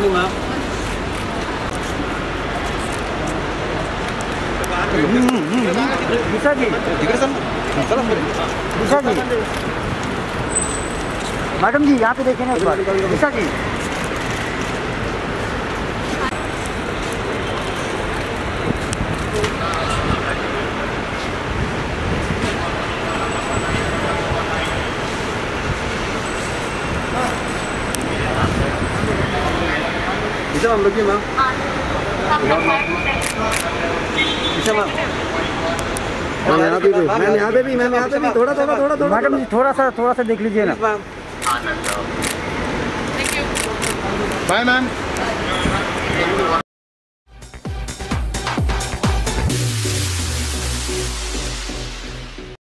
Morning ma'am. Disha ji, Disha ji, madam जी यहाँ पे देखें ना एक बार। दिशा जी, मैम रुकिए मैम। मैम यहाँ पे भी थोड़ा मैडम जी थोड़ा सा देख लीजिए ना। Bye ma'am.